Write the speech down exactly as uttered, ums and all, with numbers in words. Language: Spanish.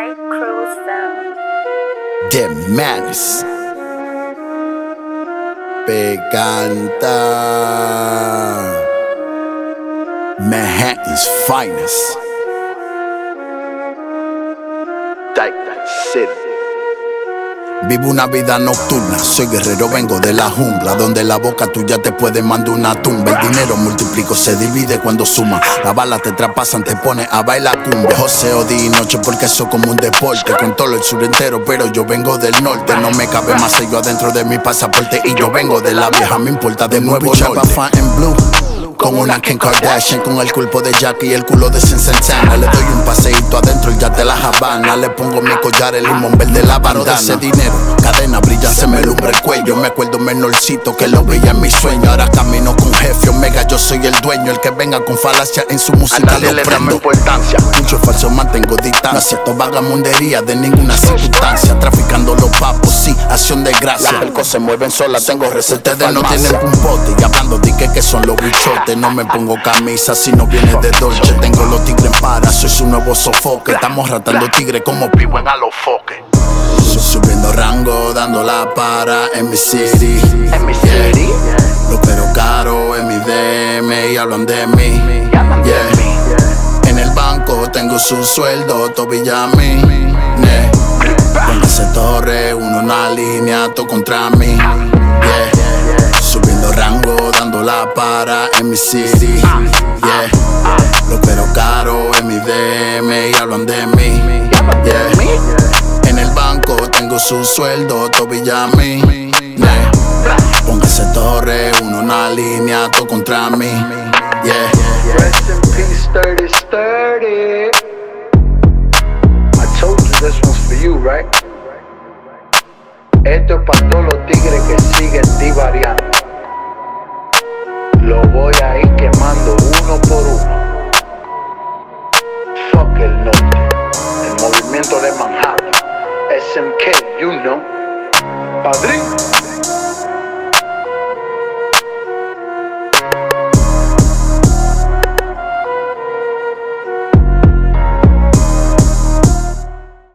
Night Cruise Sound. The Madness. Peganta. Manhattan's finest. Titan City. Vivo una vida nocturna, soy guerrero, vengo de la jungla, donde la boca tuya te puede mandar una tumba. El dinero multiplico, se divide cuando suma. Las balas te traspasan, te pone a bailar cumbia. Joseo día y noche porque eso como un deporte. Controlo el sur entero, pero yo vengo del norte. No me cabe más sello adentro de mi pasaporte. Y yo vengo de la vieja, me importa de nuevo norte. En blue, con una Kim Kardashian, con el cuerpo de Jackie y el culo de Santana. Le doy un paseíto adentro el yate de la Habana. Le pongo mi collar, el limón verde, la bandana. Ese dinero, cadena brilla, se me lumbra el cuello. Me acuerdo menorcito que lo veía en mi sueño. Ahora camino con jefe Omega, yo soy el dueño. El que venga con falacia en su música lo prendo. Importancia. Mucho falso, mantengo distancia. No acepto vagamundería de ninguna circunstancia. Traficando los papos, sí, acción de gracia. Las percos se mueven solas, tengo recetas de no tienen un pote. Y hablando de que, que son los bichotes. No me pongo camisa si no viene de Dolce. Tengo los tigres en para, soy su nuevo sofoque. Estamos ratando tigres como pivo en alofoque. Subiendo rango, dando la para en mi city. En mi city. Lo pero caro en mi D M y hablan de mí. Yeah. En el banco tengo su sueldo, tobilla a mí. Yeah. Póngase torre, uno una línea, todo contra mí. Yeah. Subiendo rango, dando la para en mi city. Yeah. Lo pero caro en mi D M y hablan de mí. Yeah. En el banco tengo su sueldo, tobilla a mí. Yeah. Póngase torre, uno una línea, todo contra mí. Yeah. Rest in peace, thirty thirty. I told you this one's for you, right? Esto es para todos los tigres que siguen divariando. Lo voy a ir quemando uno por uno.